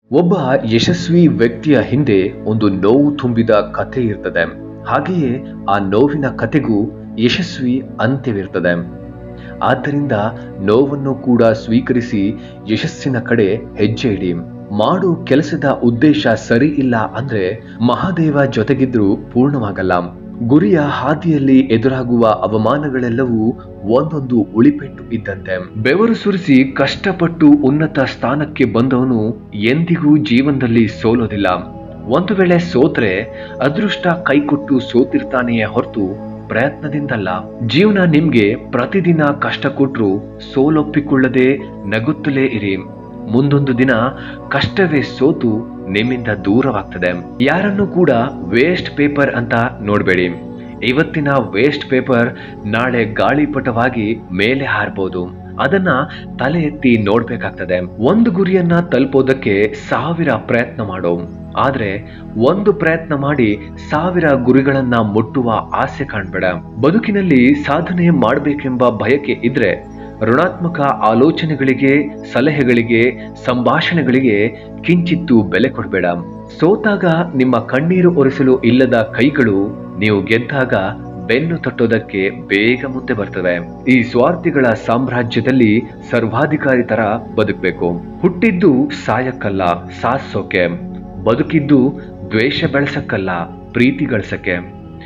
ಒಬ್ಬ ಯಶಸ್ವಿ ವ್ಯಕ್ತಿಯ ಹಿಂದೆ ಒಂದು ನೋವು ತುಂಬಿದ ಕಥೆ ಇರ್ತದೆ. ಹಾಗೆಯೇ ಆ ನೋವಿನ ಕಥೆಗೂ ಯಶಸ್ವಿ ಅಂತ್ಯವಿರ್ತದೆ. ಆದ್ದರಿಂದ ನೋವನ್ನು ಕೂಡ ಸ್ವೀಕರಿಸಿ ಯಶಸ್ಸಿನ ಕಡೆ ಹೆಜ್ಜೆ ಇಡಿ. ಮಾಡು ಕೆಲಸದ ಉದ್ದೇಶ ಸರಿ ಇಲ್ಲ ಅಂದ್ರೆ ಮಹಾದೇವ ಜೊತೆಗಿದ್ರೂ ಪೂರ್ಣವಾಗಲ್ಲ. ಗುರಿಯ ಹಾದಿಯಲ್ಲಿ ಎದುರಾಗುವ ಅವಮಾನಗಳೆಲ್ಲವೂ ಒಂದೊಂದು ಉಳಿಪೆಟ್ಟು ಇದ್ದಂತೆ. ಬೆವರು ಸುರಿಸಿ ಕಷ್ಟಪಟ್ಟು ಉನ್ನತ ಸ್ಥಾನಕ್ಕೆ ಬಂದವನು ಎಂದಿಗೂ ಜೀವನದಲ್ಲಿ ಸೋಲೋದಿಲ್ಲ. ಒಂದು ವೇಳೆ ಸೋತ್ರೆ ಅದೃಷ್ಟ ಕೈಕೊಟ್ಟು ಸೋತಿರ್ತಾನೆಯೇ ಹೊರತು ಪ್ರಯತ್ನದಿಂದಲ್ಲ. ಜೀವನ ನಿಮ್ಗೆ ಪ್ರತಿದಿನ ಕಷ್ಟ ಕೊಟ್ರು ಸೋಲೊಪ್ಪಿಕೊಳ್ಳದೆ ನಗುತ್ತಲೇ ಇರಿ. ಮುಂದೊಂದು ದಿನ ಕಷ್ಟವೇ ಸೋತು ನಿಮ್ಮಿಂದ ದೂರವಾಗ್ತದೆ. ಯಾರನ್ನು ಕೂಡ ವೇಸ್ಟ್ ಪೇಪರ್ ಅಂತ ನೋಡ್ಬೇಡಿ. ಇವತ್ತಿನ ವೇಸ್ಟ್ ಪೇಪರ್ ನಾಳೆ ಗಾಳಿಪಟವಾಗಿ ಮೇಲೆ ಹಾರಬಹುದು. ಅದನ್ನ ತಲೆ ಎತ್ತಿ ನೋಡ್ಬೇಕಾಗ್ತದೆ. ಒಂದು ಗುರಿಯನ್ನ ತಲುಪೋದಕ್ಕೆ 1000 ಪ್ರಯತ್ನ ಮಾಡೋ, ಆದ್ರೆ ಒಂದು ಪ್ರಯತ್ನ ಮಾಡಿ 1000 ಗುರಿಗಳನ್ನ ಮುಟ್ಟುವ ಆಸೆ ಕಾಣ್ಬೇಡ. ಬದುಕಿನಲ್ಲಿ ಸಾಧನೆ ಮಾಡ್ಬೇಕೆಂಬ ಬಯಕೆ ಇದ್ರೆ ಋಣಾತ್ಮಕ ಆಲೋಚನೆಗಳಿಗೆ, ಸಲಹೆಗಳಿಗೆ, ಸಂಭಾಷಣೆಗಳಿಗೆ ಕಿಂಚಿತ್ತೂ ಬೆಲೆ ಕೊಡಬೇಡ. ಸೋತಾಗ ನಿಮ್ಮ ಕಣ್ಣೀರು ಒರೆಸಲು ಇಲ್ಲದ ಕೈಗಳು ನೀವು ಗೆದ್ದಾಗ ಬೆನ್ನು ತಟ್ಟೋದಕ್ಕೆ ಬೇಗ ಮುಂದೆ ಬರ್ತವೆ. ಈ ಸ್ವಾರ್ಥಿಗಳ ಸಾಮ್ರಾಜ್ಯದಲ್ಲಿ ಸರ್ವಾಧಿಕಾರಿ ತರ ಬದುಕಬೇಕು. ಹುಟ್ಟಿದ್ದು ಸಾಯಕ್ಕಲ್ಲ, ಸಾಧಿಸೋಕೆ. ಬದುಕಿದ್ದು ದ್ವೇಷ ಬೆಳೆಸಕ್ಕಲ್ಲ, ಪ್ರೀತಿ ಗಳಿಸಕ್ಕೆ.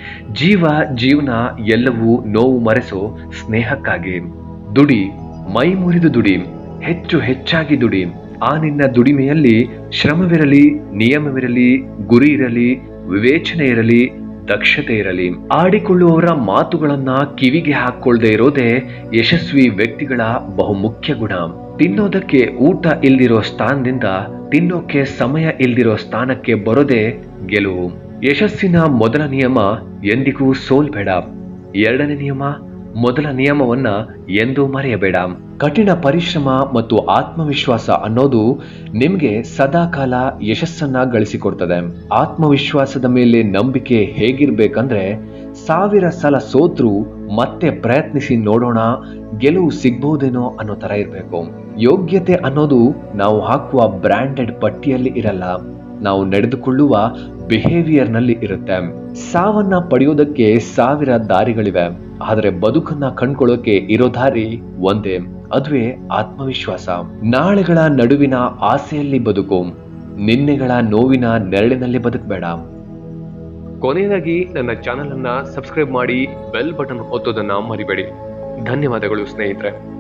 ಜೀವನ ಎಲ್ಲವೂ ನೋವು ಮರೆಸೋ ಸ್ನೇಹಕ್ಕಾಗಿ. ದುಡಿ, ಮೈ ಮುರಿದು ದುಡಿ, ಹೆಚ್ಚಾಗಿ ದುಡಿ. ಆ ನಿನ್ನ ದುಡಿಮೆಯಲ್ಲಿ ಶ್ರಮವಿರಲಿ, ನಿಯಮವಿರಲಿ, ಗುರಿ ಇರಲಿ, ವಿವೇಚನೆ ಇರಲಿ, ದಕ್ಷತೆ ಇರಲಿ. ಆಡಿಕೊಳ್ಳುವವರ ಮಾತುಗಳನ್ನ ಕಿವಿಗೆ ಹಾಕೊಳ್ದೇ ಇರೋದೇ ಯಶಸ್ವಿ ವ್ಯಕ್ತಿಗಳ ಬಹುಮುಖ್ಯ ಗುಣ. ತಿನ್ನೋದಕ್ಕೆ ಊಟ ಇಲ್ದಿರೋ ಸ್ಥಾನದಿಂದ ತಿನ್ನೋಕೆ ಸಮಯ ಇಲ್ದಿರೋ ಸ್ಥಾನಕ್ಕೆ ಬರೋದೇ ಗೆಲುವು. ಯಶಸ್ಸಿನ ಮೊದಲ ನಿಯಮ ಎಂದಿಗೂ ಸೋಲ್ಬೇಡ. ಎರಡನೇ ನಿಯಮ, ಮೊದಲ ನಿಯಮವನ್ನ ಎಂದೂ ಮರೆಯಬೇಡ. ಕಠಿಣ ಪರಿಶ್ರಮ ಮತ್ತು ಆತ್ಮವಿಶ್ವಾಸ ಅನ್ನೋದು ನಿಮ್ಗೆ ಸದಾಕಾಲ ಯಶಸ್ಸನ್ನ ಗಳಿಸಿಕೊಡ್ತದೆ. ಆತ್ಮವಿಶ್ವಾಸದ ಮೇಲೆ ನಂಬಿಕೆ ಹೇಗಿರ್ಬೇಕಂದ್ರೆ 1000 ಸಲ ಸೋತ್ರು ಮತ್ತೆ ಪ್ರಯತ್ನಿಸಿ ನೋಡೋಣ, ಗೆಲುವು ಸಿಗ್ಬಹುದೇನೋ ಅನ್ನೋ ತರ ಇರ್ಬೇಕು. ಯೋಗ್ಯತೆ ಅನ್ನೋದು ನಾವು ಹಾಕುವ ಬ್ರಾಂಡೆಡ್ ಪಟ್ಟಿಯಲ್ಲಿ ಇರಲ್ಲ, ನಾವು ನಡೆದುಕೊಳ್ಳುವ ಬಿಹೇವಿಯರ್ ನಲ್ಲಿ ಇರುತ್ತೆ. ಸಾವನ್ನ ಪಡೆಯೋದಕ್ಕೆ 1000 ದಾರಿಗಳಿವೆ, ಆದ್ರೆ ಬದುಕನ್ನ ಕಂಡ್ಕೊಳ್ಳೋಕೆ ಇರೋ ದಾರಿ ಒಂದೇ, ಅದುವೇ ಆತ್ಮವಿಶ್ವಾಸ. ನಾಳೆಗಳ ನಡುವಿನ ಆಸೆಯಲ್ಲಿ ಬದುಕು, ನಿನ್ನೆಗಳ ನೋವಿನ ನೆರಳಿನಲ್ಲಿ ಬದುಕಬೇಡ. ಕೊನೆಯದಾಗಿ ನನ್ನ ಚಾನೆಲ್ ಅನ್ನ ಸಬ್ಸ್ಕ್ರೈಬ್ ಮಾಡಿ, ಬೆಲ್ ಬಟನ್ ಒತ್ತೋದನ್ನ ಮರಿಬೇಡಿ. ಧನ್ಯವಾದಗಳು ಸ್ನೇಹಿತರೆ.